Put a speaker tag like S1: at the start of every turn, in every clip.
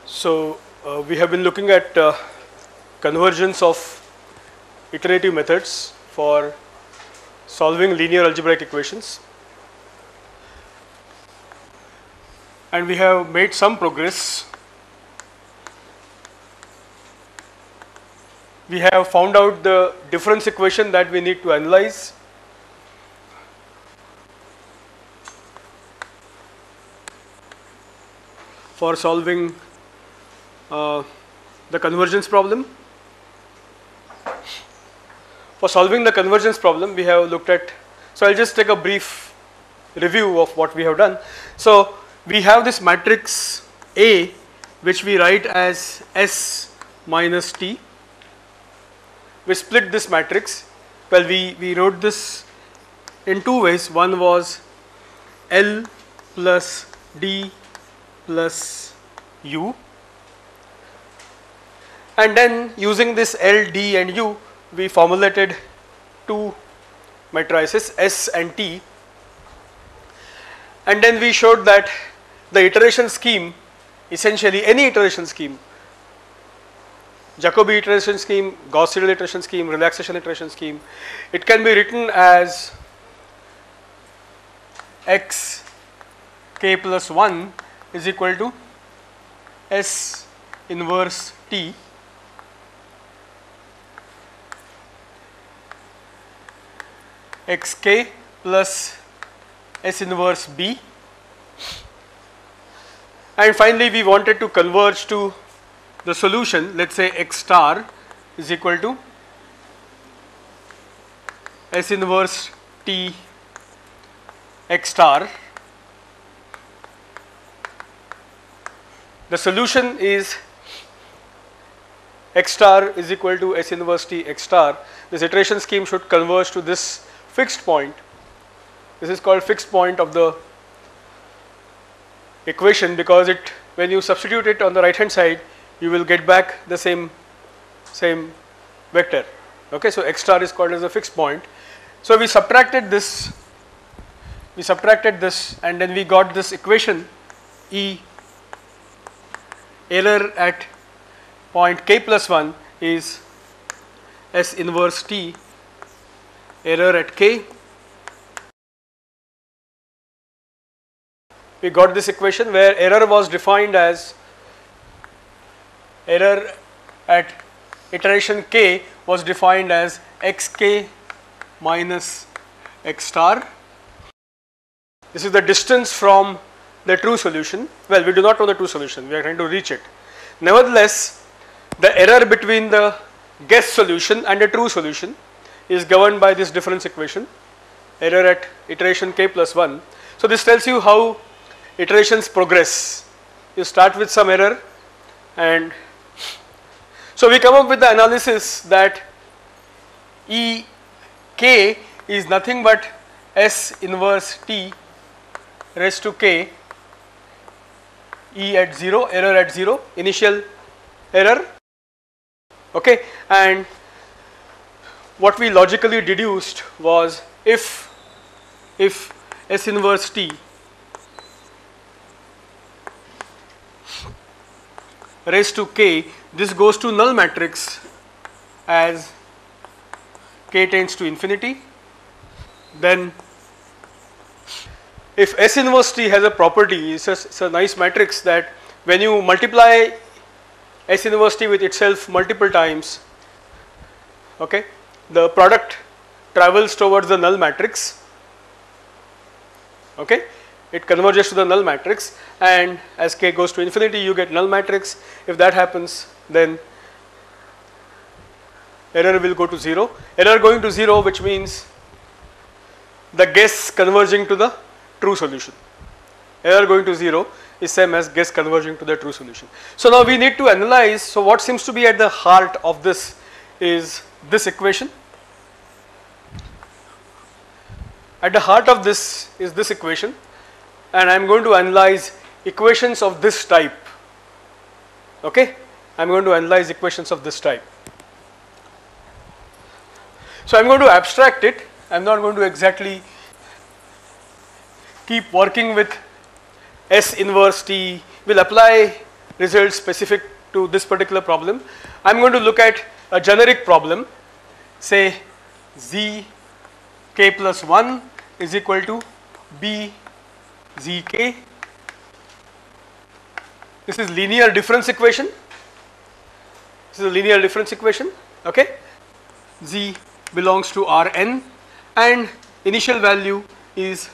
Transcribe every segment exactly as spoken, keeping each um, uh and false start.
S1: So, uh, we have been looking at uh, convergence of iterative methods for solving linear algebraic equations, and we have made some progress. We have found out the difference equation that we need to analyze. For solving uh, the convergence problem. For solving the convergence problem, we have looked at, so I'll just take a brief review of what we have done. So, we have this matrix A, which we write as S minus T. We split this matrix. Well, we, we wrote this in two ways. One was L plus D plus U, and then using this L, D and U, we formulated two matrices S and T, and then we showed that the iteration scheme, essentially any iteration scheme, Jacobi iteration scheme, Gauss-Seidel iteration scheme, relaxation iteration scheme, it can be written as x k plus one is equal to S inverse T xk plus S inverse B, and finally we wanted to converge to the solution. Let us say x star is equal to S inverse T x star. The solution is x star is equal to S inverse T x star. This iteration scheme should converge to this fixed point. This is called fixed point of the equation, because it, when you substitute it on the right hand side, you will get back the same same vector. Okay, so x star is called as a fixed point. So we subtracted this, we subtracted this, and then we got this equation E. Error at point k plus one is S inverse T, error at k. We got this equation where error was defined as, error at iteration k was defined as xk minus x star. This is the distance from the true solution. Well, we do not know the true solution, we are trying to reach it. Nevertheless, the error between the guess solution and the true solution is governed by this difference equation, error at iteration k plus one. So, this tells you how iterations progress. You start with some error, and so we come up with the analysis that E k is nothing but S inverse T raised to k, E at zero, error at zero, initial error. Okay, and what we logically deduced was, if if S inverse T raised to k, this goes to null matrix as k tends to infinity, then if S inverse T has a property, it's a, it's a nice matrix that when you multiply S inverse T with itself multiple times, okay, the product travels towards the null matrix, okay, it converges to the null matrix, and as k goes to infinity you get null matrix. If that happens, then error will go to zero, error going to zero, which means the guess converging to the true solution. Error going to zero is same as guess converging to the true solution. So now we need to analyze. So what seems to be at the heart of this is this equation. At the heart of this is this equation, and I am going to analyze equations of this type. Okay, I am going to analyze equations of this type. So I am going to abstract it. I am not going to exactly keep working with S inverse T. We'll apply results specific to this particular problem. I am going to look at a generic problem, say z k plus one is equal to b z k. This is linear difference equation. This is a linear difference equation, okay. Z belongs to Rn and initial value is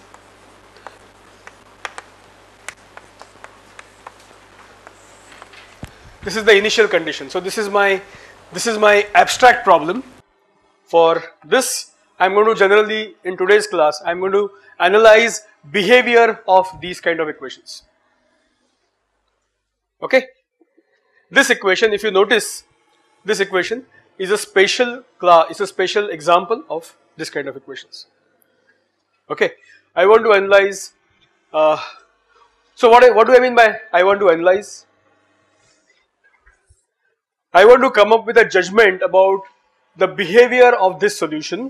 S1: this is the initial condition. So this is my this is my abstract problem. For this, I am going to generally in today's class I am going to analyze behavior of these kind of equations. Okay, this equation, if you notice, this equation is a special class, is a special example of this kind of equations. Okay, I want to analyze. Uh, so what I, what do I mean by I want to analyze? I want to come up with a judgment about the behavior of this solution.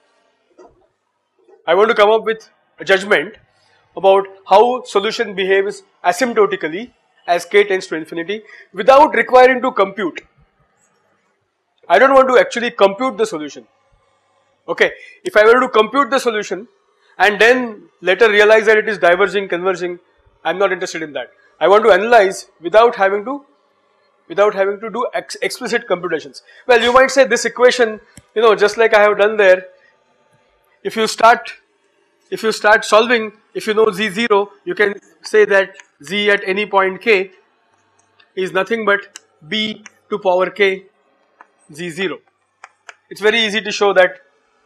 S1: I want to come up with a judgment about how solution behaves asymptotically as k tends to infinity without requiring to compute. I don't want to actually compute the solution. Okay, if I were to compute the solution and then later realize that it is diverging, converging, I am not interested in that. I want to analyze without having to without having to do ex explicit computations. Well, you might say this equation, you know, just like I have done there, if you start if you start solving, if you know z zero, you can say that z at any point k is nothing but b to power k z zero. It's very easy to show that,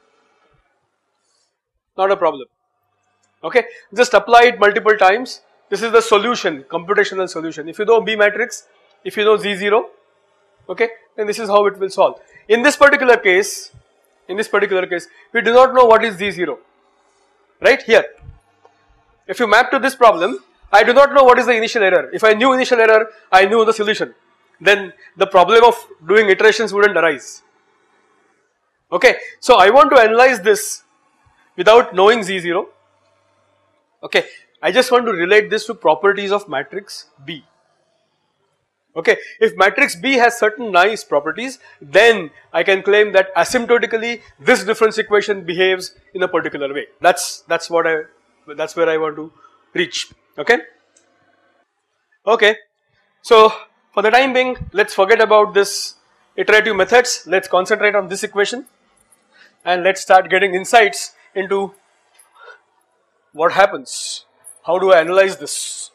S1: not a problem. Okay, just apply it multiple times. This is the solution, computational solution. If you know B matrix, if you know z zero, okay, then this is how it will solve. In this particular case, in this particular case, we do not know what is z zero, right here. If you map to this problem, I do not know what is the initial error. If I knew initial error, I knew the solution, then the problem of doing iterations wouldn't arise. Okay, so I want to analyze this without knowing z zero. Okay, I just want to relate this to properties of matrix B. Okay, if matrix B has certain nice properties, then I can claim that asymptotically this difference equation behaves in a particular way. That's that's what I that's where I want to reach. Okay. Okay. So for the time being, let's forget about this iterative methods. Let's concentrate on this equation, and let's start getting insights into what happens. How do I analyze this?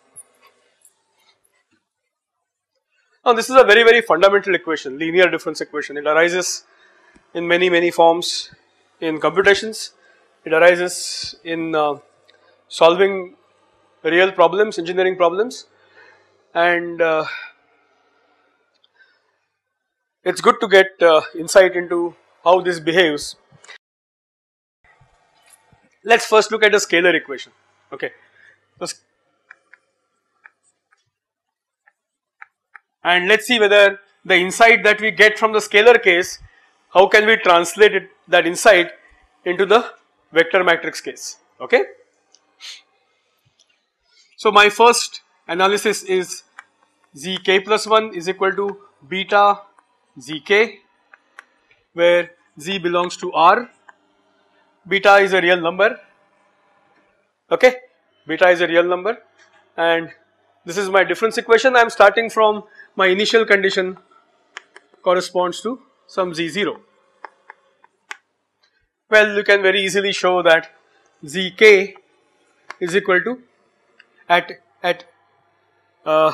S1: Now this is a very very fundamental equation, linear difference equation. It arises in many many forms in computations. It arises in uh, solving real problems, engineering problems, and uh, it's good to get uh, insight into how this behaves. Let's first look at a scalar equation. Okay, so, and let's see whether the insight that we get from the scalar case, how can we translate it, that insight into the vector matrix case. Okay. So my first analysis is zk plus one is equal to beta zk, where z belongs to R. Beta is a real number. Okay, beta is a real number, and this is my difference equation. I am starting from my initial condition corresponds to some z zero. Well, you can very easily show that zk is equal to at at uh,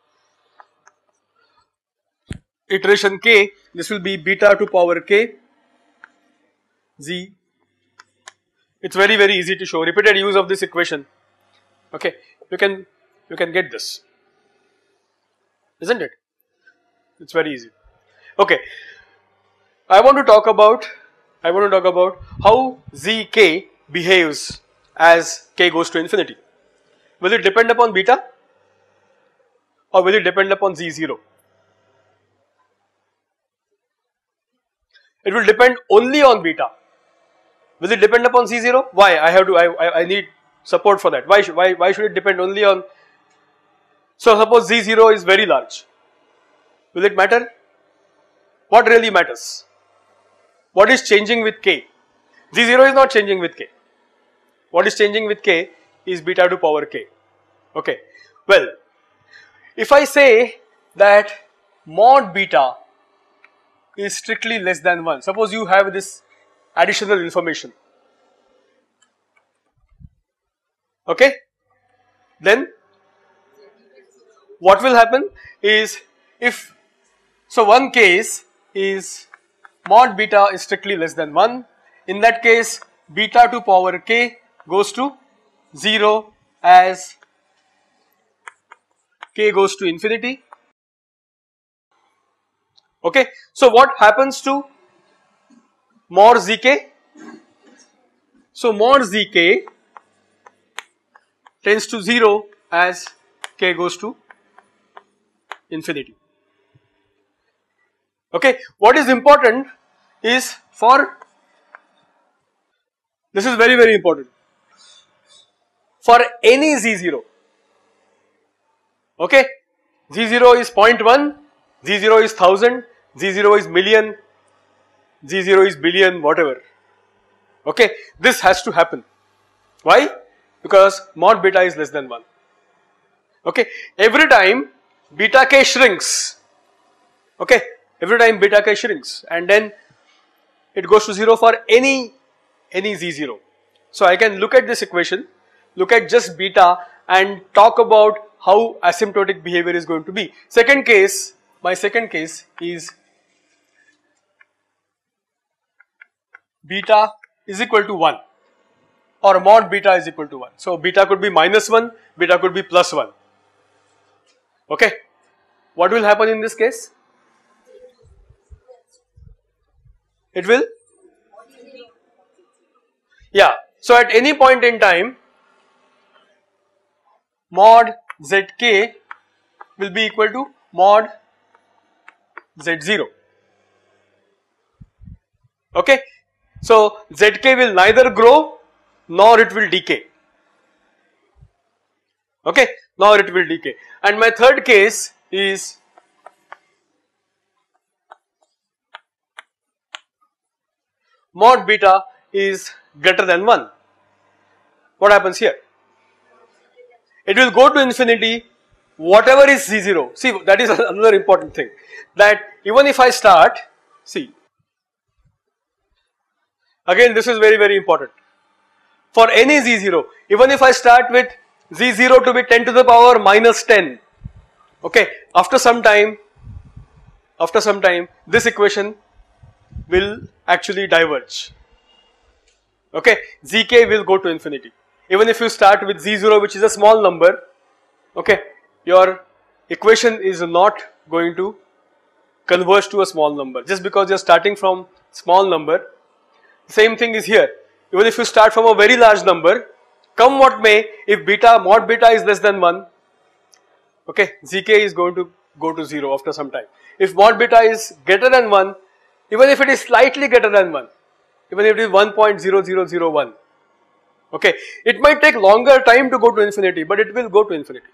S1: iteration k, this will be beta to power k z. It's very very easy to show. Repeated use of this equation, okay, you can you can get this, isn't it? It's very easy. Okay, I want to talk about I want to talk about how zk behaves as k goes to infinity. Will it depend upon beta or will it depend upon z zero? It will depend only on beta. Will it depend upon z zero? Why? I have to I, I, I need support for that. Why should why why should it depend only on? So suppose Z zero is very large. Will it matter? What really matters? What is changing with K? Z zero is not changing with K. What is changing with K is beta to power K. Okay. Well, if I say that mod beta is strictly less than one, suppose you have this additional information. Okay. Then what will happen is, if so one case is mod beta is strictly less than one, in that case beta to power K goes to zero as K goes to infinity. Okay. So what happens to mod Zk? So mod Zk tends to zero as K goes to infinity. Okay. What is important is, for this is very very important, for any Z zero, okay, Z zero is zero point one, Z zero is one thousand, Z zero is million, Z zero is billion, whatever. Okay, this has to happen. Why? Because mod beta is less than one. Okay, every time beta k shrinks, okay, every time beta k shrinks, and then it goes to zero for any any Z zero. So I can look at this equation, look at just beta and talk about how asymptotic behavior is going to be. Second case, my second case is beta is equal to one, or mod beta is equal to one. So beta could be minus one, beta could be plus one. Okay, what will happen in this case? It will, yeah, so at any point in time mod Zk will be equal to mod Z zero. Okay, so Zk will neither grow nor it will decay. Okay, nor it will decay. And my third case is mod beta is greater than one. What happens here? It will go to infinity, whatever is Z zero. See, that is another important thing, that even if I start, see, again this is very very important, for any Z zero, even if I start with Z zero to be ten to the power minus ten, okay, after some time, after some time this equation will actually diverge. Okay, Zk will go to infinity. Even if you start with Z zero, which is a small number, okay, your equation is not going to converge to a small number just because you are starting from small number. Same thing is here. Even if you start from a very large number, come what may, if beta mod beta is less than one, okay, Zk is going to go to zero after some time. If mod beta is greater than one, even if it is slightly greater than one, even if it is one point zero zero zero one, okay, it might take longer time to go to infinity, but it will go to infinity.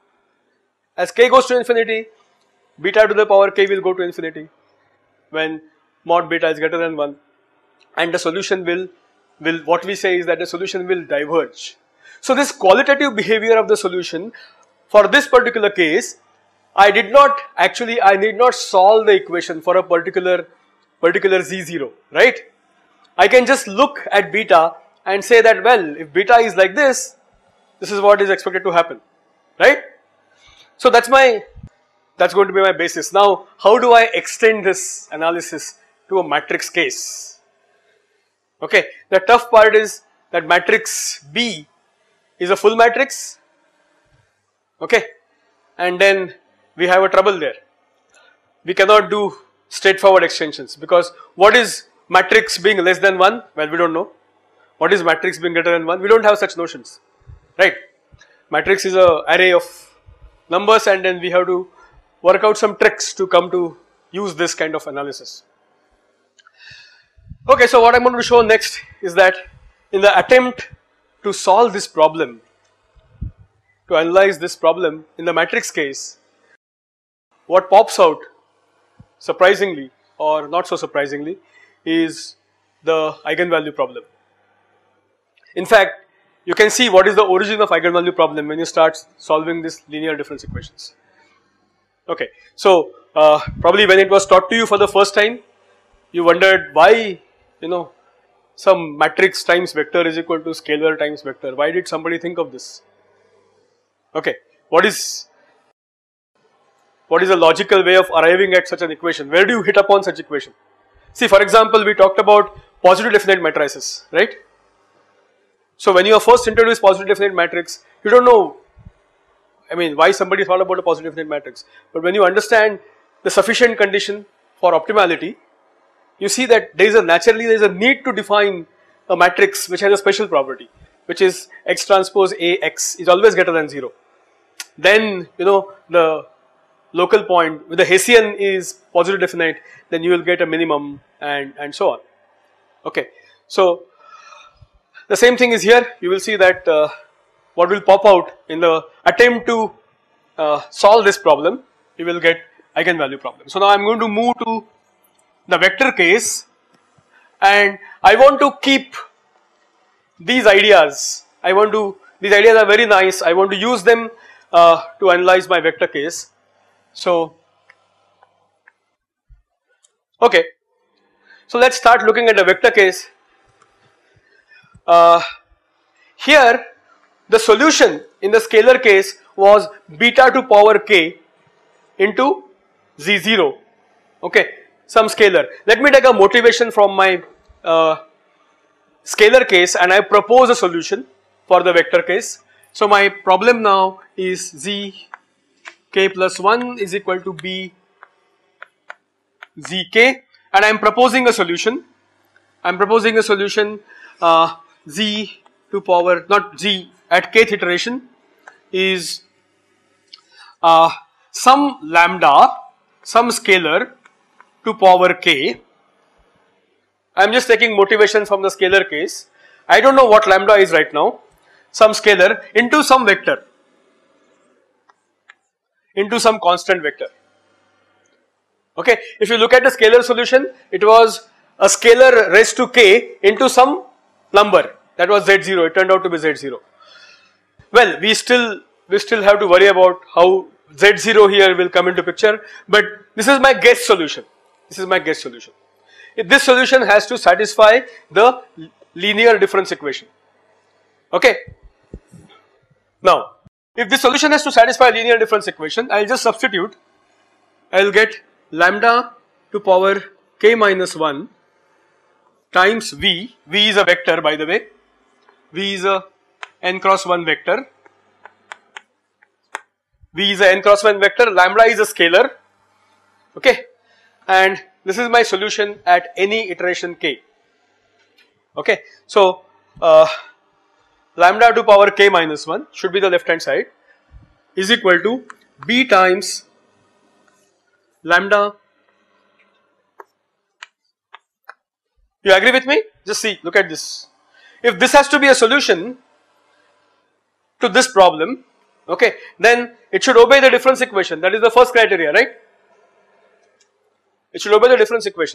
S1: As k goes to infinity, beta to the power k will go to infinity when mod beta is greater than one, and the solution will, will what we say is that the solution will diverge. So this qualitative behavior of the solution, for this particular case, I did not actually, I need not solve the equation for a particular, particular Z zero, right? I can just look at beta and say that, well, if beta is like this, this is what is expected to happen, right? So that's my, that's going to be my basis. Now, how do I extend this analysis to a matrix case? Okay, the tough part is that matrix B is a full matrix, okay, and then we have a trouble there. We cannot do straightforward extensions, because what is matrix being less than one? Well, we don't know. What is matrix being greater than one? We don't have such notions, right? Matrix is an array of numbers, and then we have to work out some tricks to come to use this kind of analysis. Okay, so what I am going to show next is that in the attempt to solve this problem, to analyze this problem in the matrix case, what pops out surprisingly or not so surprisingly is the eigenvalue problem. In fact, you can see what is the origin of eigenvalue problem when you start solving these linear difference equations. Okay, so uh, probably when it was taught to you for the first time, you wondered why, you know, some matrix times vector is equal to scalar times vector. Why did somebody think of this? Okay, what is what is a logical way of arriving at such an equation? Where do you hit upon such equation? See, for example, we talked about positive definite matrices, right? So when you are first introduced positive definite matrix, you don't know, I mean, why somebody thought about a positive definite matrix. But when you understand the sufficient condition for optimality, you see that there is a naturally there is a need to define a matrix which has a special property, which is x transpose A x is always greater than zero. Then, you know, the local point with the Hessian is positive definite, then you will get a minimum and, and so on. Okay, so the same thing is here. You will see that uh, what will pop out in the attempt to uh, solve this problem, you will get eigenvalue problem. So now I am going to move to the vector case, and I want to keep these ideas. I want to, these ideas are very nice. I want to use them uh, to analyze my vector case. So, okay. So let's start looking at the vector case. Uh, here the solution in the scalar case was beta to power k into z zero, okay, some scalar. Let me take a motivation from my uh, scalar case and I propose a solution for the vector case. So my problem now is z k plus one is equal to b zk, and I am proposing a solution. I am proposing a solution uh, z to power, not z, at kth iteration is uh, some lambda, some scalar to power k. I am just taking motivation from the scalar case. I don't know what lambda is right now. Some scalar into some vector, into some constant vector. Okay, if you look at the scalar solution, it was a scalar raised to k into some number, that was z zero. It turned out to be z zero. Well, we still we still have to worry about how z zero here will come into picture, but this is my guess solution. This is my guess solution. If this solution has to satisfy the linear difference equation. Okay. Now, if this solution has to satisfy linear difference equation, I will just substitute. I will get lambda to power k minus one times v. V is a vector, by the way. V is a n cross one vector. V is a n cross one vector. Lambda is a scalar. Okay, and this is my solution at any iteration k. Okay, so uh, lambda to power k minus one should be the left hand side is equal to b times lambda. You agree with me? Just see, look at this. If this has to be a solution to this problem, okay, then it should obey the difference equation. That is the first criteria, right? It should obey the difference equation.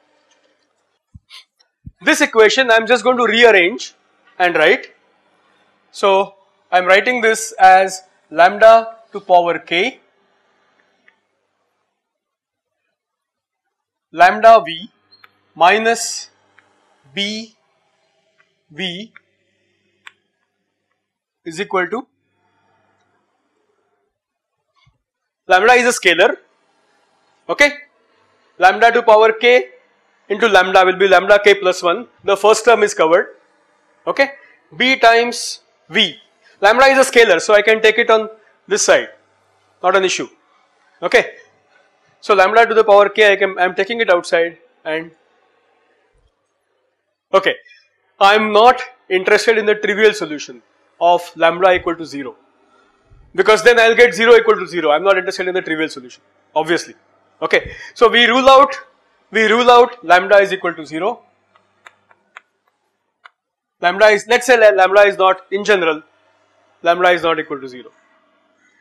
S1: This equation I am just going to rearrange and write. So I am writing this as lambda to power k lambda v minus b v is equal to, lambda is a scalar, okay, lambda to power k into lambda will be lambda k plus one, the first term is covered, okay, b times v, lambda is a scalar, so I can take it on this side, not an issue, okay. So lambda to the power k, I can, I am taking it outside, and okay, I am not interested in the trivial solution of lambda equal to zero, because then I will get zero equal to zero. I am not interested in the trivial solution, obviously. Okay, so we rule out, we rule out lambda is equal to zero. Lambda is, let's say lambda is not, in general, lambda is not equal to zero.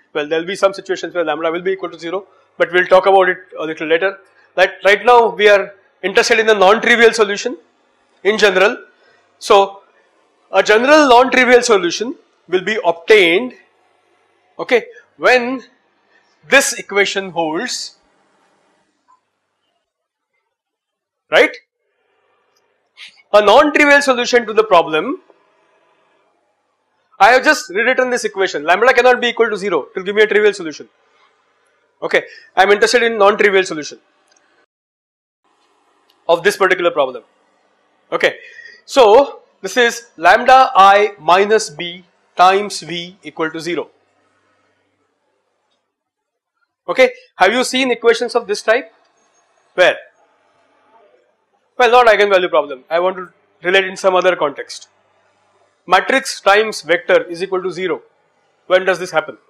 S1: Well, there will be some situations where lambda will be equal to zero, but we will talk about it a little later. Like right now we are interested in the non-trivial solution in general. So a general non-trivial solution will be obtained, okay, when this equation holds, right? A non-trivial solution to the problem, I have just rewritten this equation, lambda cannot be equal to zero, it will give me a trivial solution. Okay, I am interested in non-trivial solution of this particular problem. Okay, so this is lambda I minus b times v equal to zero. Okay, have you seen equations of this type? Where? Well, not eigenvalue problem, I want to relate in some other context. Matrix times vector is equal to zero. When does this happen?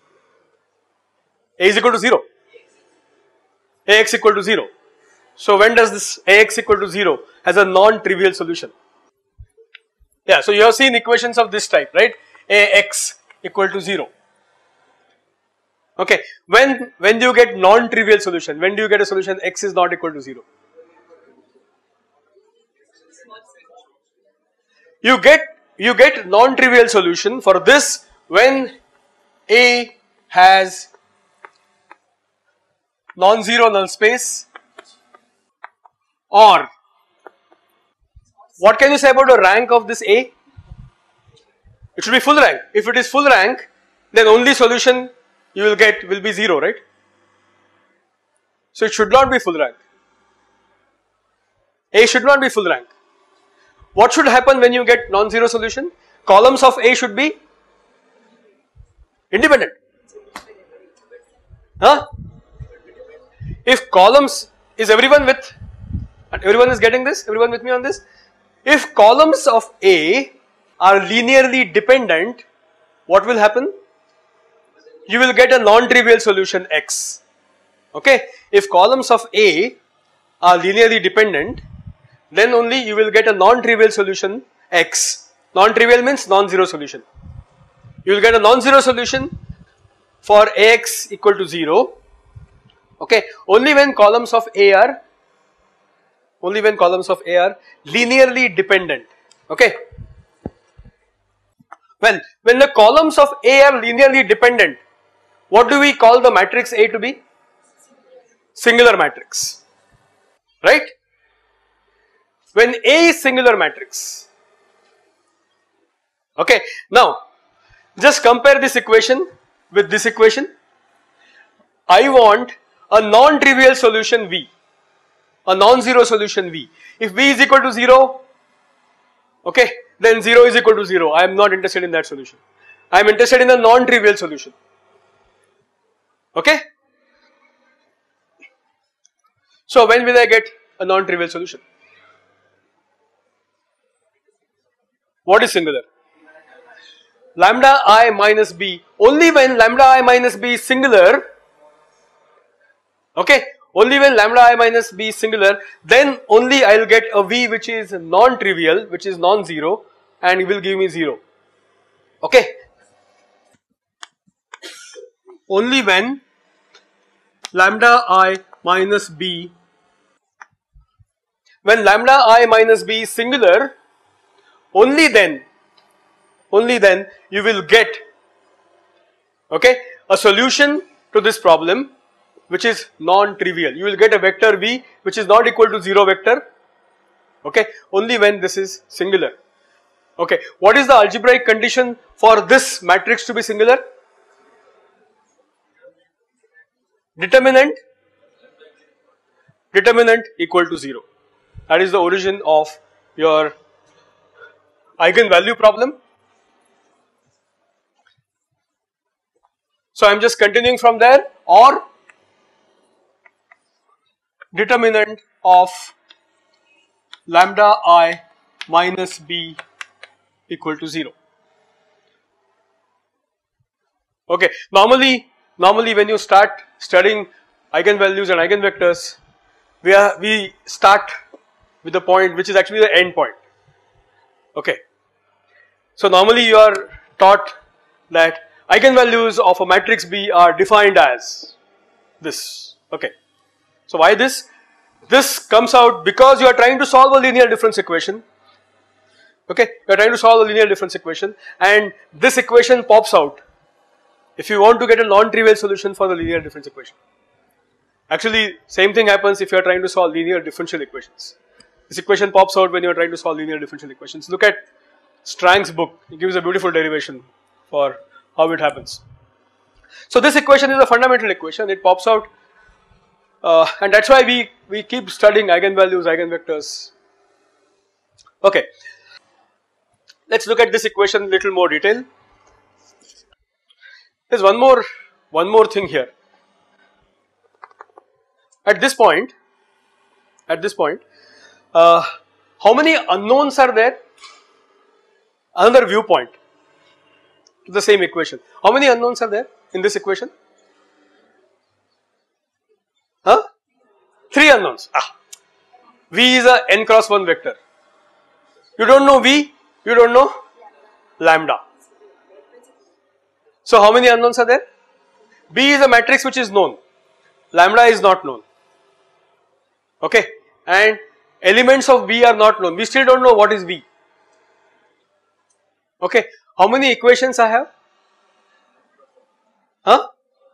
S1: A is equal to zero. Ax equal to zero. So when does this Ax equal to zero has a non-trivial solution? Yeah, so you have seen equations of this type, right? Ax equal to zero. Okay, when when do you get non-trivial solution? When do you get a solution x is not equal to zero? You get you get non-trivial solution for this when A has non-zero null space, or what can you say about the rank of this A? It should be full rank. If it is full rank, then only solution you will get will be zero, right? So it should not be full rank. A should not be full rank. What should happen when you get non-zero solution? Columns of A should be independent. Huh? If columns, is everyone with, everyone is getting this? Everyone with me on this? If columns of A are linearly dependent, what will happen? You will get a non-trivial solution x. Okay? If columns of A are linearly dependent, then only you will get a non-trivial solution x. Non-trivial means non-zero solution. You will get a non-zero solution for Ax equal to zero. Okay, only when columns of A are only when columns of A are linearly dependent. Okay. Well, when the columns of A are linearly dependent, what do we call the matrix A to be? Singular matrix. Right? When A is singular matrix. Okay, now just compare this equation with this equation. I want a non-trivial solution V, a non-zero solution V. If V is equal to zero, okay, then zero is equal to zero. I am not interested in that solution. I am interested in a non-trivial solution. Okay. So when will I get a non-trivial solution? What is singular? Lambda I minus b. Only when lambda I minus b is singular, okay, only when lambda I minus b is singular, then only I will get a v which is non-trivial, which is non-zero, and it will give me zero. Okay. Only when lambda I minus b, when lambda I minus b is singular, only then, only then you will get, okay, a solution to this problem which is non-trivial. You will get a vector v which is not equal to zero vector, okay, only when this is singular. Okay, what is the algebraic condition for this matrix to be singular? Determinant, determinant equal to zero. That is the origin of your eigenvalue problem. So I am just continuing from there, or determinant of lambda I minus b equal to zero. Okay, normally, normally when you start studying eigenvalues and eigenvectors, we are we start with the point which is actually the end point. Okay. So normally you are taught that eigenvalues of a matrix B are defined as this. Okay. So why this? This comes out because you are trying to solve a linear difference equation. Okay, you are trying to solve a linear difference equation, and this equation pops out if you want to get a non-trivial solution for the linear difference equation. Actually, same thing happens if you are trying to solve linear differential equations. This equation pops out when you are trying to solve linear differential equations. Look at Strang's book. He gives a beautiful derivation for how it happens. So this equation is a fundamental equation. It pops out, uh, and that's why we we keep studying eigenvalues, eigenvectors. Okay. Let's look at this equation in little more detail. There's one more, one more thing here. At this point, at this point, uh, how many unknowns are there? Another viewpoint to the same equation. How many unknowns are there in this equation? Huh? Three unknowns. Ah. V is a n cross one vector. You don't know V, you don't know lambda. So how many unknowns are there? B is a matrix which is known. Lambda is not known. Okay. And elements of V are not known. We still don't know what is V. Okay. How many equations I have? Huh?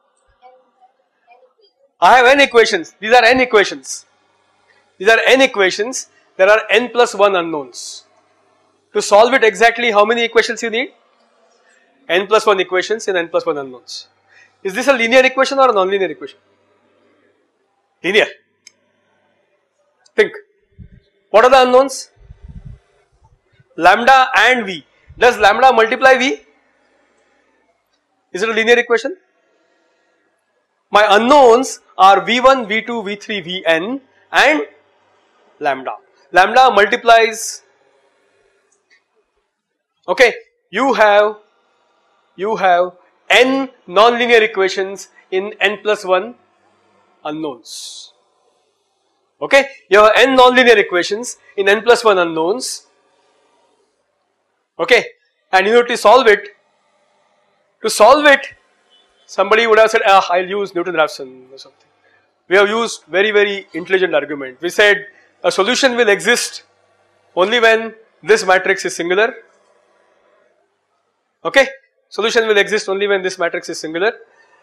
S1: I have n equations. These are n equations. These are n equations. There are n plus one unknowns. To solve it exactly, how many equations you need? N plus one equations and n plus one unknowns. Is this a linear equation or a non-linear equation? Linear. Think. What are the unknowns? Lambda and V. Does lambda multiply V? Is it a linear equation? My unknowns are V one, V two, V three, Vn and lambda. Lambda multiplies. Okay, you have you have n non-linear equations in n plus one unknowns. Okay, you have n non-linear equations in n plus one unknowns. Okay, and you need to solve it. To solve it, somebody would have said, ah, I'll use Newton-Raphson or something. We have used very very intelligent argument. We said a solution will exist only when this matrix is singular. Okay, solution will exist only when this matrix is singular.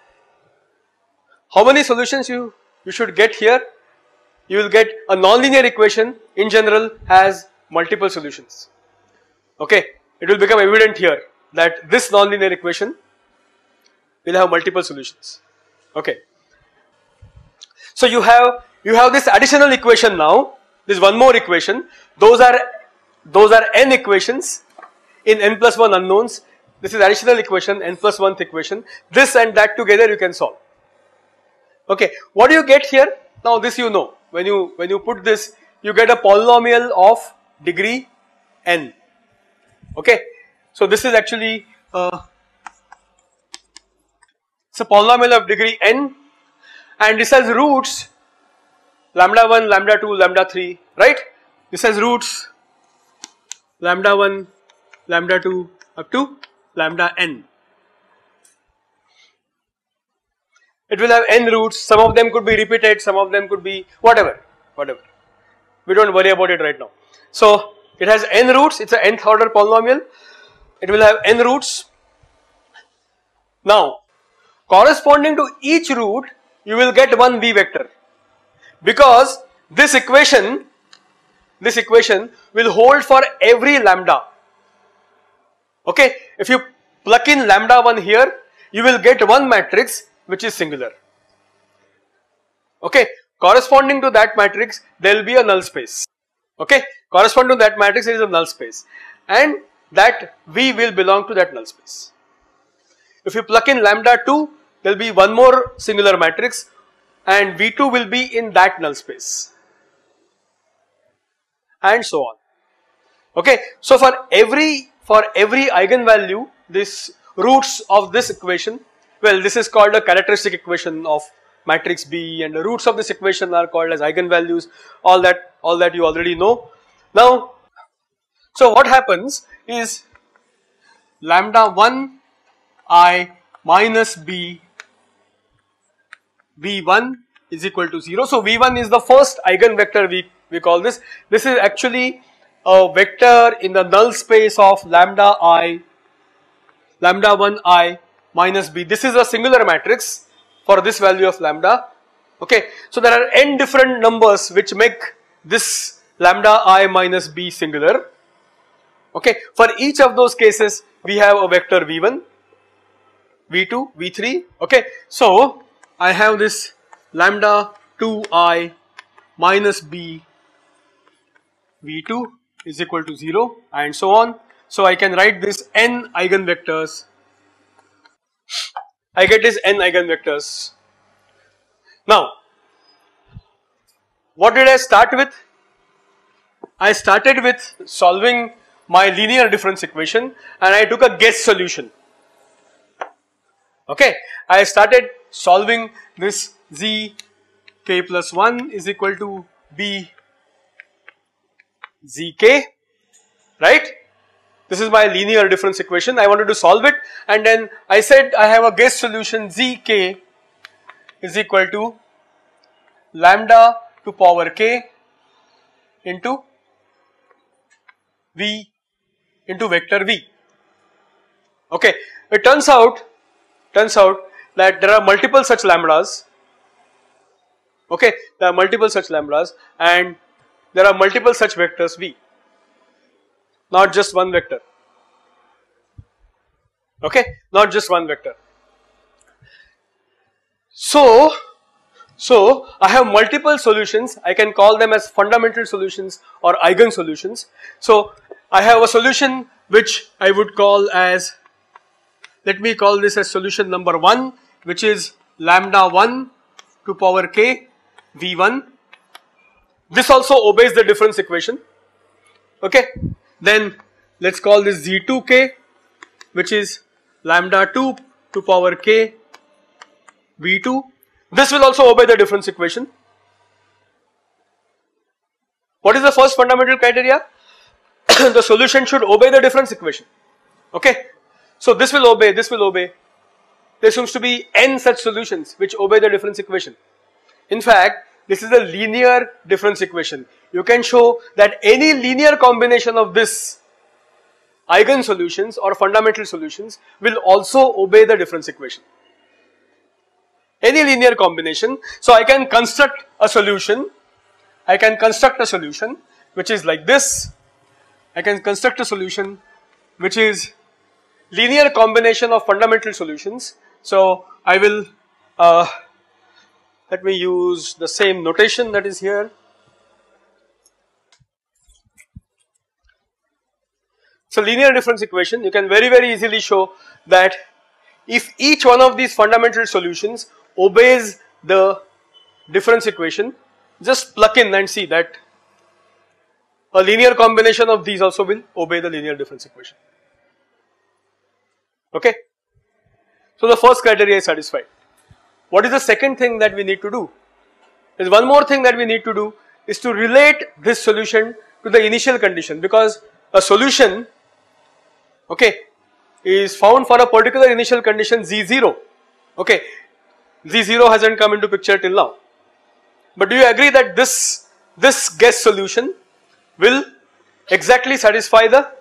S1: How many solutions you, you should get here? You will get a nonlinear equation in general has multiple solutions. Okay, it will become evident here that this nonlinear equation will have multiple solutions. Okay, so you have you have this additional equation now. This one more equation. Those are those are n equations in n plus one unknowns. This is additional equation, n plus one equation. This and that together you can solve. Okay, what do you get here? Now this you know. When you when you put this, you get a polynomial of degree n. Okay, so this is actually uh, it's a polynomial of degree n, and this has roots lambda one, lambda two, lambda three, right? This has roots lambda one, lambda two up to lambda n. It will have n roots, some of them could be repeated, some of them could be whatever, whatever. We don't worry about it right now. So it has n roots, it's an nth order polynomial, it will have n roots. Now corresponding to each root you will get one v vector, because this equation, this equation will hold for every lambda. Okay, if you plug in lambda one here, you will get one matrix which is singular. Okay, corresponding to that matrix there will be a null space. Okay, corresponding to that matrix there is a null space, and that V will belong to that null space. If you plug in lambda two, there will be one more singular matrix, and V two will be in that null space, and so on. Okay, so for every for every eigenvalue, this roots of this equation, well, this is called a characteristic equation of matrix B, and the roots of this equation are called as eigenvalues. All that all that you already know. Now, so what happens is lambda one I minus b v one is equal to zero. So v one is the first eigenvector we, we call this. This is actually a vector in the null space of lambda I, lambda one I minus b. This is a singular matrix for this value of lambda. Okay, so there are n different numbers which make this lambda I minus b singular. Okay, for each of those cases we have a vector v one, v two, v three. Okay, so I have this lambda two I minus b v two is equal to zero and so on. So I can write this n eigenvectors. I get this n eigenvectors. Now, what did I start with? I started with solving my linear difference equation and I took a guess solution. Okay, I started solving this z k plus one is equal to b zk, right? This is my linear difference equation. I wanted to solve it and then I said I have a guess solution zk is equal to lambda to power k into v into vector v. Okay, it turns out turns out that there are multiple such lambdas. Okay, there are multiple such lambdas and there are multiple such vectors v, not just one vector. Okay, not just one vector. So, so I have multiple solutions. I can call them as fundamental solutions or eigen solutions. So I have a solution which I would call as, let me call this as solution number one, which is lambda one to power k v one. This also obeys the difference equation. Okay, then let's call this z two k, which is lambda two to power k v two. This will also obey the difference equation. What is the first fundamental criteria? The solution should obey the difference equation. Okay, so this will obey, this will obey. There seems to be n such solutions which obey the difference equation. In fact, this is a linear difference equation. You can show that any linear combination of this eigen solutions or fundamental solutions will also obey the difference equation. Any linear combination. So I can construct a solution. I can construct a solution which is like this. I can construct a solution which is linear combination of fundamental solutions. So I will uh, let me use the same notation that is here. So linear difference equation, you can very very easily show that if each one of these fundamental solutions obeys the difference equation, just plug in and see that a linear combination of these also will obey the linear difference equation. Okay, so the first criteria is satisfied. What is the second thing that we need to do? There is one more thing that we need to do is to relate this solution to the initial condition, because a solution, okay, is found for a particular initial condition z zero. Okay, z zero hasn't come into picture till now, but do you agree that this this guess solution will exactly satisfy the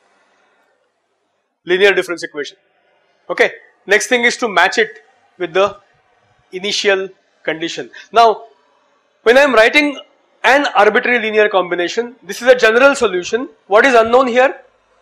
S1: linear difference equation? Okay, next thing is to match it with the initial condition. Now, when I am writing an arbitrary linear combination, this is a general solution. What is unknown here?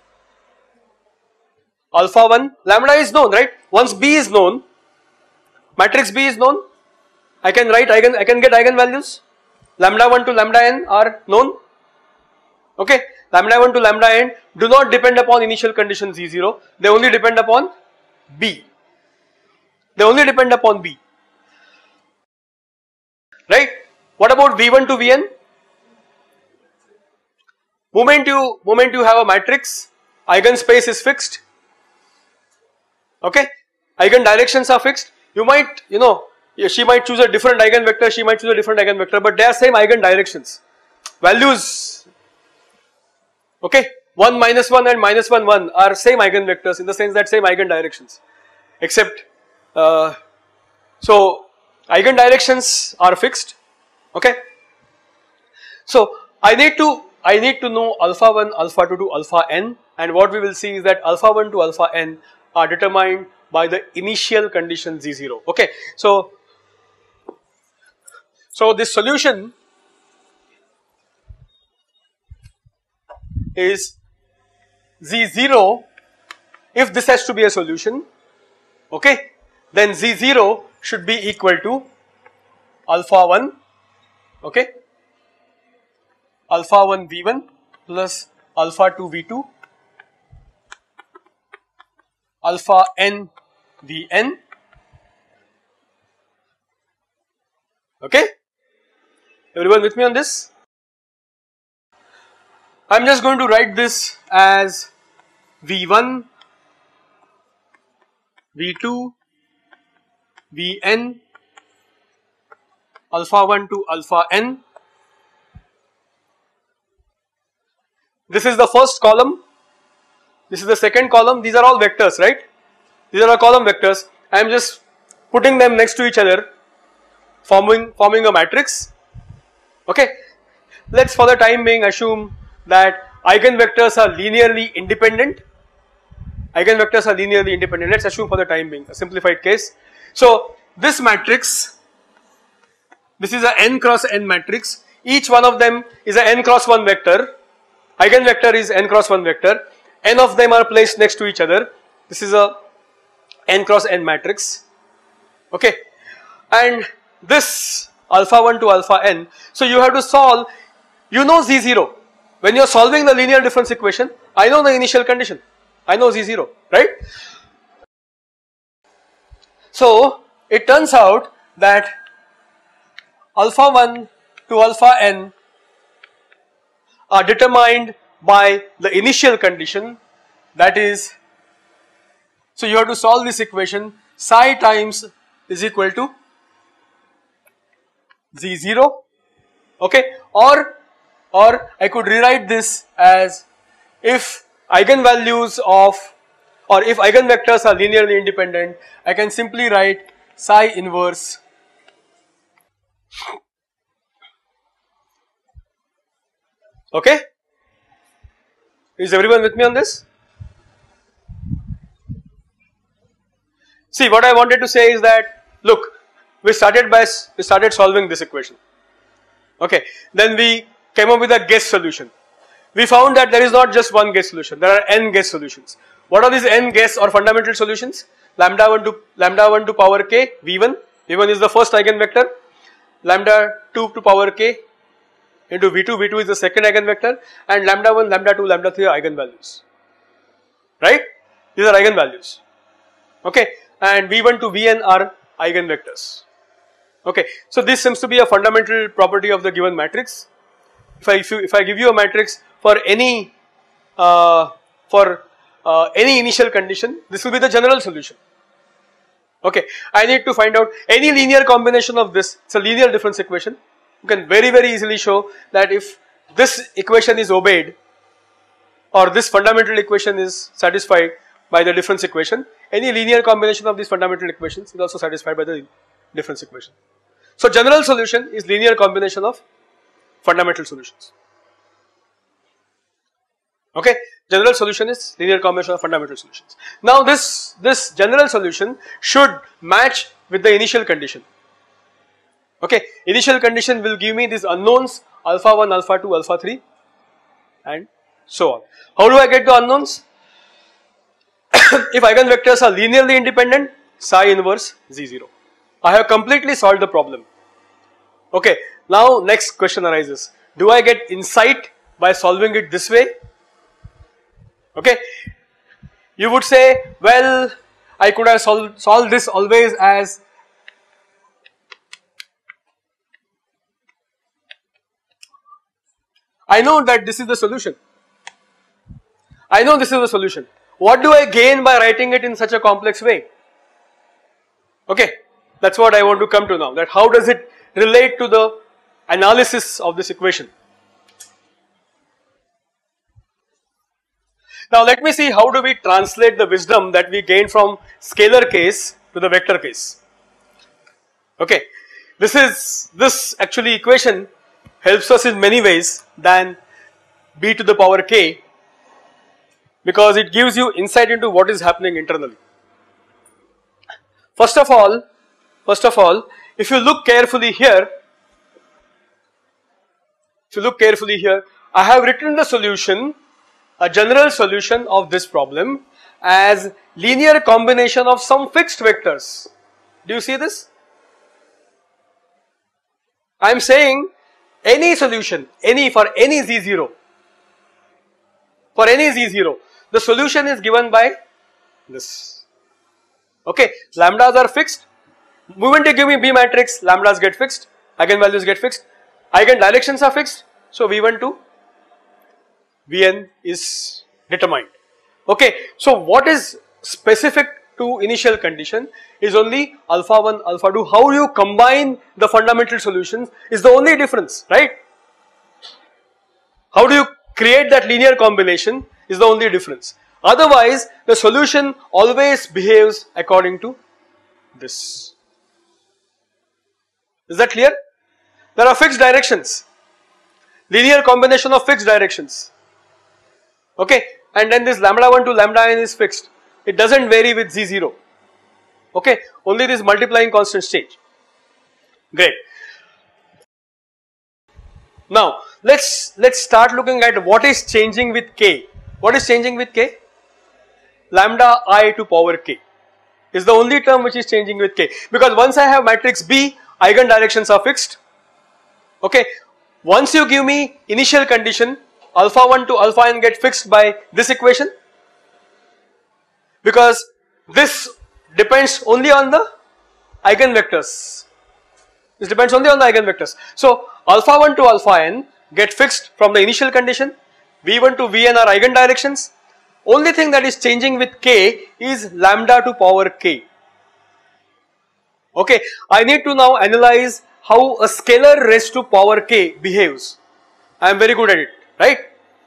S1: Alpha one, lambda is known, right? Once B is known, matrix B is known, I can write eigen, I can get eigenvalues. Lambda one to lambda n are known. Okay, lambda one to lambda n do not depend upon initial condition z zero, they only depend upon B. They only depend upon B. Right? What about v one to vn? Moment you, moment you have a matrix, eigenspace is fixed. Okay, eigen directions are fixed. You might, you know, she might choose a different eigenvector, she might choose a different eigenvector, but they are same eigen directions. Values, okay, one minus one and minus one one are same eigenvectors in the sense that same eigen directions. except uh, so eigendirections are fixed. Okay. So I need to I need to know alpha one, alpha two to alpha n, and what we will see is that alpha one to alpha n are determined by the initial condition z zero. Okay. So so this solution is z zero. If this has to be a solution, okay, then z zero should be equal to alpha one, okay, alpha one v one plus alpha two v two, alpha n vn, okay. Everyone with me on this? I am just going to write this as v one, v two, vn, alpha one to alpha n. This is the first column, this is the second column. These are all vectors, right? These are our column vectors. I am just putting them next to each other, forming forming a matrix. Okay. Let's for the time being assume that eigenvectors are linearly independent. Eigenvectors are linearly independent. Let's assume for the time being a simplified case. So this matrix, this is a n cross n matrix. Each one of them is a n cross one vector. Eigenvector is n cross one vector. N of them are placed next to each other. This is a n cross n matrix. Okay. And this alpha one to alpha n. So you have to solve, you know z zero. When you are solving the linear difference equation, I know the initial condition. I know z zero, right? So it turns out that alpha one to alpha n are determined by the initial condition, that is, so you have to solve this equation, psi times is equal to z zero, okay, or or I could rewrite this as if eigenvalues of, or if eigenvectors are linearly independent, I can simply write psi inverse okay. Is everyone with me on this? See, what I wanted to say is that, look, we started by, we started solving this equation, okay, then we came up with a guess solution. We found that there is not just one guess solution, there are n guess solutions. What are these n guess or fundamental solutions? Lambda one to lambda one to power k, v one, v one is the first eigenvector, lambda two to power k into v two, v two is the second eigenvector, and lambda one, lambda two, lambda three are eigenvalues, right? These are eigenvalues, okay, and v one to vn are eigenvectors, okay. So this seems to be a fundamental property of the given matrix. If I, if, you, if I give you a matrix for any uh, for uh, any initial condition, this will be the general solution. Okay, I need to find out any linear combination of this. It's a linear difference equation. You can very very easily show that if this equation is obeyed, or this fundamental equation is satisfied by the difference equation, any linear combination of these fundamental equations is also satisfied by the difference equation. So general solution is linear combination of fundamental solutions. Okay, general solution is linear combination of fundamental solutions. Now this, this general solution should match with the initial condition. Okay, initial condition will give me these unknowns alpha one, alpha two, alpha three and so on. How do I get the unknowns? If eigenvectors are linearly independent, psi inverse z zero. I have completely solved the problem. Okay, now next question arises. Do I get insight by solving it this way? Okay, you would say, well, I could have solved solved this always as I know that this is the solution. I know this is the solution. What do I gain by writing it in such a complex way? Okay, that's what I want to come to now, that how does it relate to the analysis of this equation. Now let me see how do we translate the wisdom that we gain from scalar case to the vector case. Okay, this is, this actually equation helps us in many ways than b to the power k, because it gives you insight into what is happening internally. First of all, first of all, if you look carefully here, if you look carefully here, I have written the solution, a general solution of this problem as linear combination of some fixed vectors. Do you see this? I am saying any solution, any for any z zero, for any z zero, the solution is given by this. Okay, lambdas are fixed. Moment you give me B matrix, lambdas get fixed, eigenvalues get fixed, eigen directions are fixed. So V one to Vn is determined. Okay, so what is specific to initial condition is only alpha one, alpha two. How you combine the fundamental solutions is the only difference, right? How do you create that linear combination is the only difference. Otherwise, the solution always behaves according to this. Is that clear? There are fixed directions, linear combination of fixed directions. Okay, and then this lambda one to lambda n is fixed. It doesn't vary with z zero. Okay, only this multiplying constant stage. Great. Now let's let's start looking at what is changing with k. What is changing with k? Lambda I to power k is the only term which is changing with k, because once I have matrix B, eigen directions are fixed. Okay, once you give me initial condition, alpha one to alpha n get fixed by this equation, because this depends only on the eigenvectors. This depends only on the eigenvectors. So alpha one to alpha n get fixed from the initial condition. V one to Vn are eigen directions. Only thing that is changing with k is lambda to power k. Okay, I need to now analyze how a scalar raised to power k behaves. I am very good at it, right?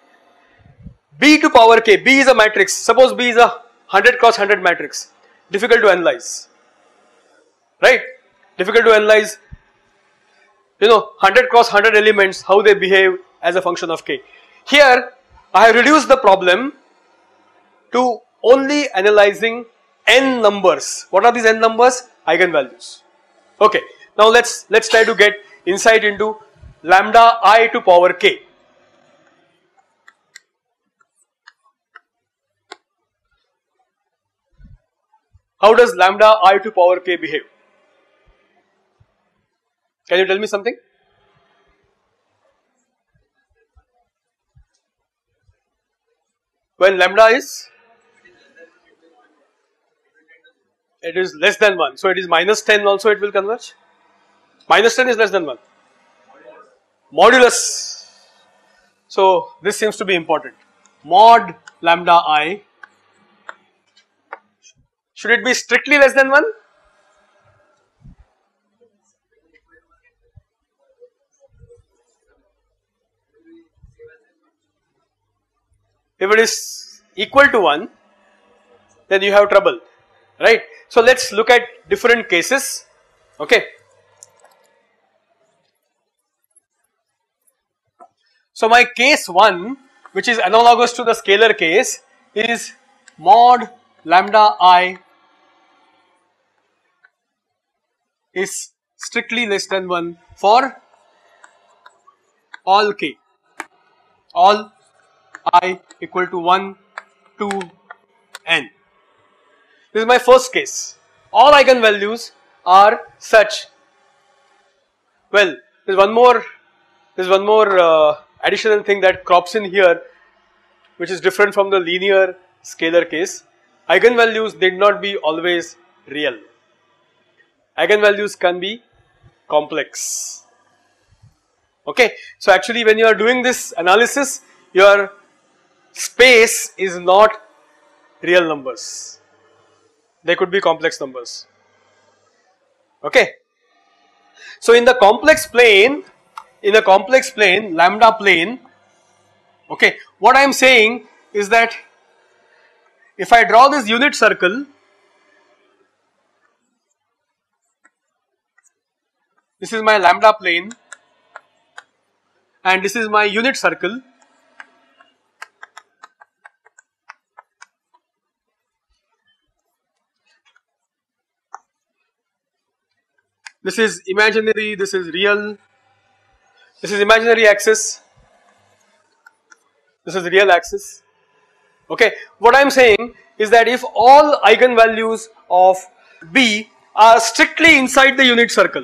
S1: B to power k, B is a matrix. Suppose B is a one hundred cross one hundred matrix. Difficult to analyze, right? Difficult to analyze, you know, one hundred cross one hundred elements, how they behave as a function of k. Here I have reduced the problem to only analyzing n numbers. What are these n numbers? Eigenvalues. Okay, now let's let's try to get insight into lambda I to power k. How does lambda I to power k behave? Can you tell me something? When lambda is, it is less than one, so it is minus ten also it will converge. Minus ten is less than one. Modulus. So this seems to be important. Mod lambda I, should it be strictly less than one? If it is equal to one, then you have trouble, right? So let's look at different cases. Okay. So my case one, which is analogous to the scalar case, is mod lambda I is strictly less than one for all k, all I equal to one to n. This is my first case. All eigenvalues are such. Well, there is one more, there is one more uh, additional thing that crops in here, which is different from the linear scalar case. Eigenvalues need not be always real. Eigenvalues can be complex. Okay, so actually when you are doing this analysis, your space is not real numbers. They could be complex numbers. Okay. So in the complex plane, in a complex plane, lambda plane, okay, what I am saying is that if I draw this unit circle, this is my lambda plane and this is my unit circle. This is imaginary, this is real, this is imaginary axis, this is real axis. Okay, what I am saying is that if all eigenvalues of B are strictly inside the unit circle,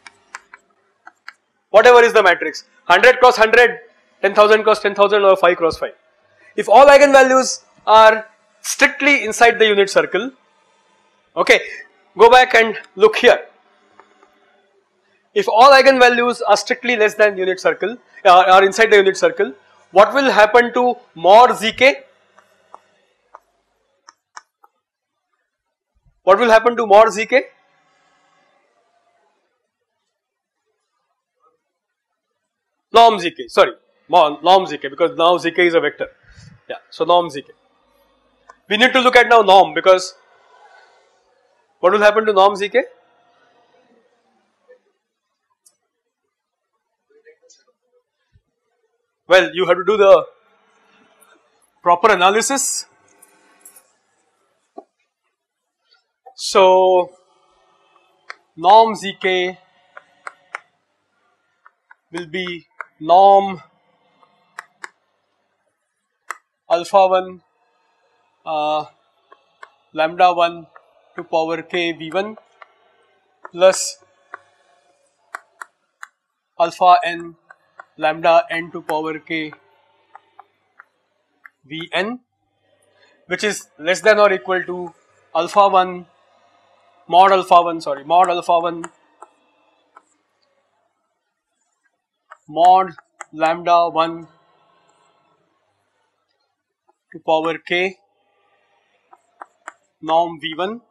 S1: whatever is the matrix, one hundred cross one hundred, ten thousand cross ten thousand or five cross five. If all eigenvalues are strictly inside the unit circle, okay, go back and look here. If all eigenvalues are strictly less than unit circle, uh, are inside the unit circle, what will happen to mod zk? What will happen to mod zk? Norm zk, sorry, norm zk, because now zk is a vector. Yeah, so norm zk. We need to look at now norm, because what will happen to norm zk? Well, you have to do the proper analysis. So, norm zk will be norm alpha one uh, lambda one to power k v one plus alpha n lambda n to power k vn, which is less than or equal to alpha one mod alpha one sorry mod alpha one mod lambda one to power k norm v one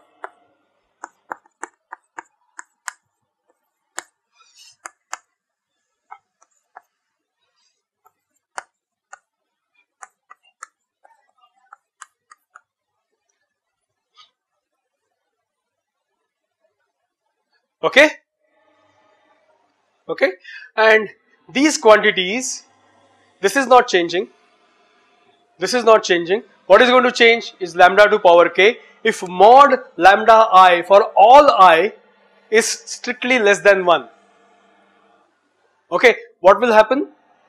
S1: okay okay and these quantities, this is not changing, this is not changing. What is going to change is lambda to power k. If mod lambda I for all I is strictly less than one, okay, what will happen?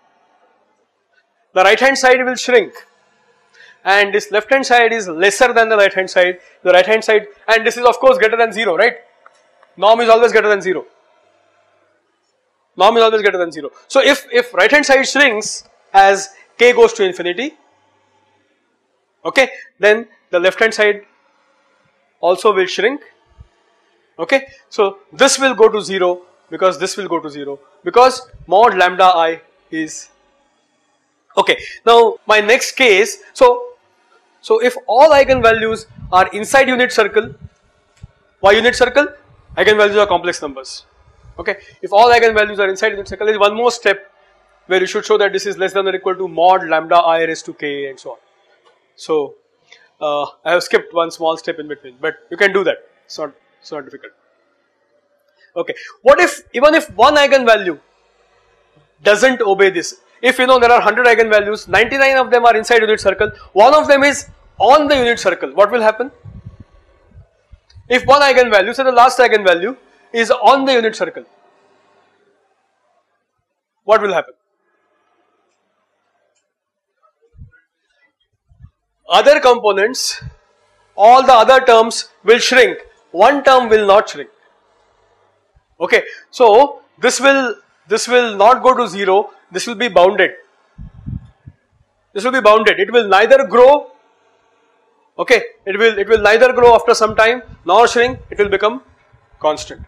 S1: The right hand side will shrink and this left hand side is lesser than the right hand side. The right hand side, and this is of course greater than zero, right? Norm is always greater than zero. Norm is always greater than zero. So if, if right hand side shrinks as k goes to infinity, okay, then the left hand side also will shrink. Okay, so this will go to zero because this will go to zero because mod lambda I is okay. Now my next case, so so if all eigenvalues are inside unit circle, why unit circle? Eigenvalues are complex numbers. Okay, if all eigenvalues are inside unit circle, there is one more step where you should show that this is less than or equal to mod lambda I raised to k and so on. So uh, I have skipped one small step in between, but you can do that. It's not it's not difficult. Okay, what if even if one eigenvalue doesn't obey this? If you know there are one hundred eigenvalues, ninety-nine of them are inside unit circle, one of them is on the unit circle, what will happen? If one eigenvalue, say the last eigenvalue is on the unit circle, what will happen? Other components, all the other terms will shrink, one term will not shrink. Okay, so this will this will not go to zero, this will be bounded. This will be bounded, it will neither grow, okay, it will it will neither grow after some time nor shrink, it will become constant.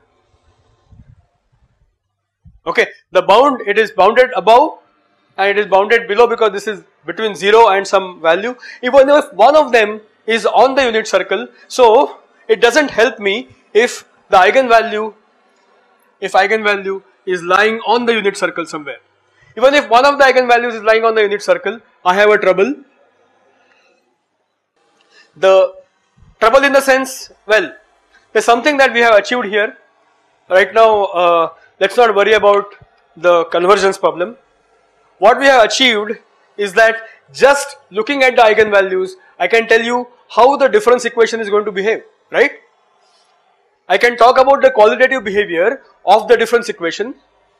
S1: Okay, the bound, it is bounded above and it is bounded below because this is between zero and some value. Even if one of them is on the unit circle, so it doesn't help me if the eigenvalue, if eigenvalue is lying on the unit circle somewhere. Even if one of the eigenvalues is lying on the unit circle, I have a trouble. The trouble in the sense, well, there's something that we have achieved here. Right now, uh, let's not worry about the convergence problem. What we have achieved is that just looking at the eigenvalues, I can tell you how the difference equation is going to behave, right? I can talk about the qualitative behavior of the difference equation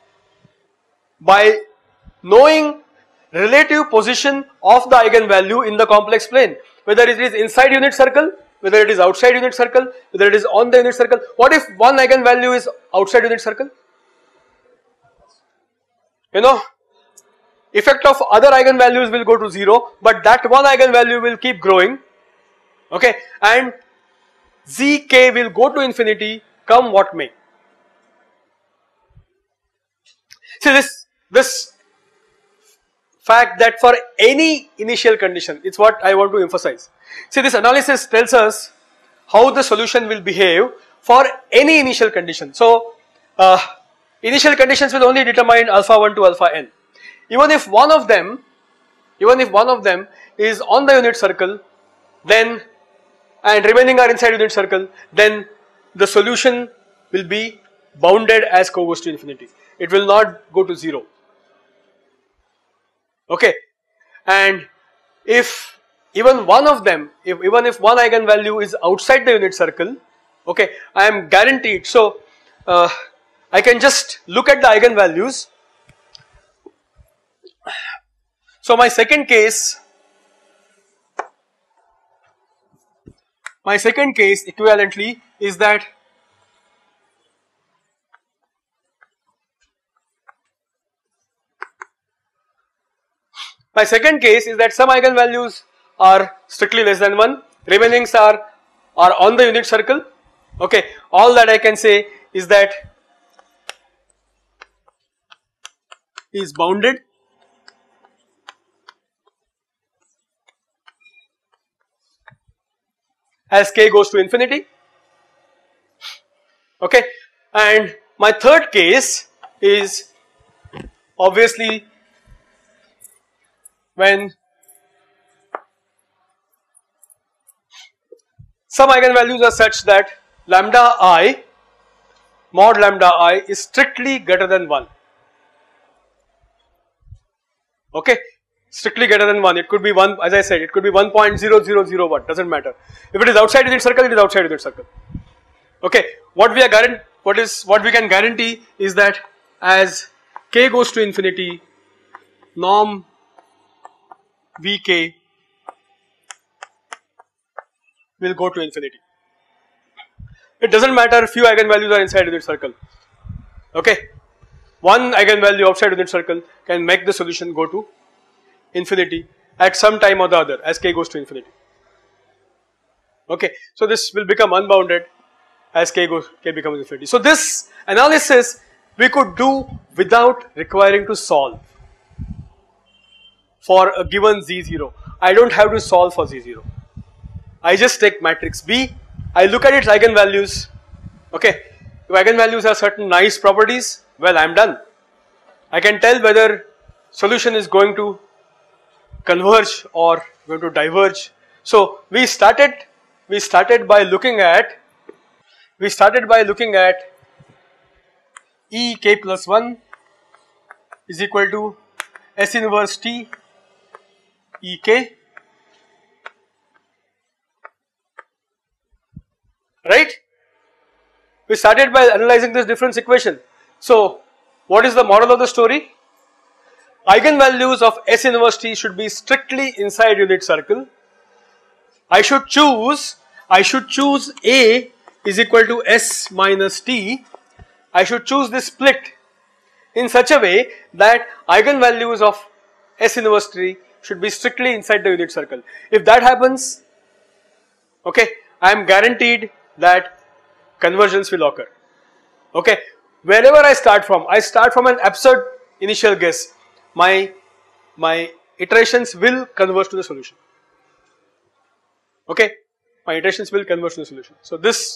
S1: by knowing relative position of the eigenvalue in the complex plane, whether it is inside unit circle, whether it is outside unit circle, whether it is on the unit circle. What if one eigenvalue is outside unit circle? You know, effect of other eigenvalues will go to zero, but that one eigenvalue will keep growing, okay, and zk will go to infinity come what may. See this, this fact that for any initial condition, it's what I want to emphasize. See, this analysis tells us how the solution will behave for any initial condition. So, uh, initial conditions will only determine alpha one to alpha n. Even if one of them, even if one of them is on the unit circle, then and remaining are inside unit circle, then the solution will be bounded as co goes to infinity. It will not go to zero. Okay, and if even one of them, if even if one eigenvalue is outside the unit circle, okay, I am guaranteed. So uh, I can just look at the eigenvalues. So my second case, my second case equivalently is that my second case is that some eigenvalues are strictly less than one, remainings are are on the unit circle. Okay, all that I can say is that is bounded as k goes to infinity. Okay, and my third case is obviously when some eigenvalues are such that lambda I, mod lambda I is strictly greater than one. Okay, strictly greater than one. It could be one, as I said, it could be one point zero zero zero one, doesn't matter. If it is outside unit circle, it is outside unit circle. Okay, what we are guarantee, what is what we can guarantee is that as k goes to infinity, norm Vk will go to infinity. It doesn't matter, few eigenvalues are inside unit circle. Okay, one eigenvalue outside unit circle can make the solution go to infinity at some time or the other as k goes to infinity. Okay, so this will become unbounded as k goes k becomes infinity. So this analysis we could do without requiring to solve for a given z zero. I don't have to solve for z zero. I just take matrix B, I look at its eigenvalues. Okay, if eigenvalues have certain nice properties, well, I am done. I can tell whether solution is going to converge or going to diverge. So we started we started by looking at we started by looking at E k plus one is equal to S inverse T E k, right? We started by analyzing this difference equation. So what is the moral of the story? Eigenvalues of S inverse T should be strictly inside unit circle. I should choose I should choose A is equal to S minus T. I should choose this split in such a way that eigenvalues of S inverse T should be strictly inside the unit circle. If that happens, okay, I am guaranteed that convergence will occur. Okay, wherever I start from, I start from an absurd initial guess. My my iterations will converge to the solution. Okay, my iterations will converge to the solution. So this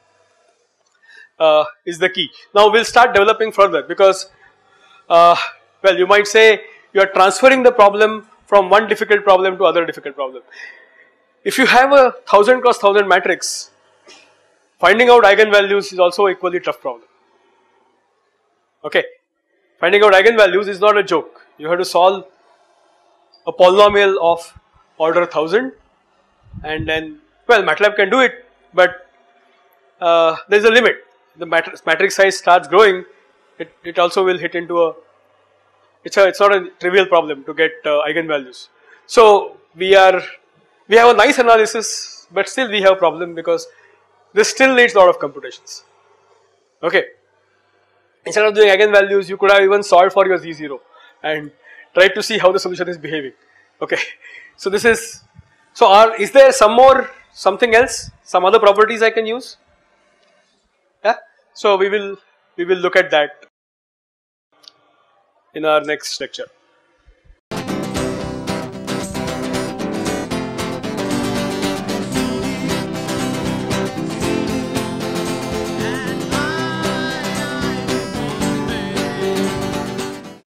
S1: uh, is the key. Now we'll start developing further because, uh, well, you might say you are transferring the problem from one difficult problem to other difficult problem. if you have a thousand cross thousand matrix, finding out eigenvalues is also equally tough problem. Okay, finding out eigenvalues is not a joke. You have to solve a polynomial of order thousand, and then, well, MATLAB can do it, but uh, there is a limit. The matrix, matrix size starts growing, it, it also will hit into a, it's a, it's not a trivial problem to get uh, eigenvalues. So we are, we have a nice analysis, but still we have a problem because this still needs a lot of computations. Okay. Instead of doing eigenvalues, you could have even solved for your Z zero and tried to see how the solution is behaving. Okay. So this is, so are, is there some more, something else, some other properties I can use? Yeah. So we will, we will look at that in our next lecture.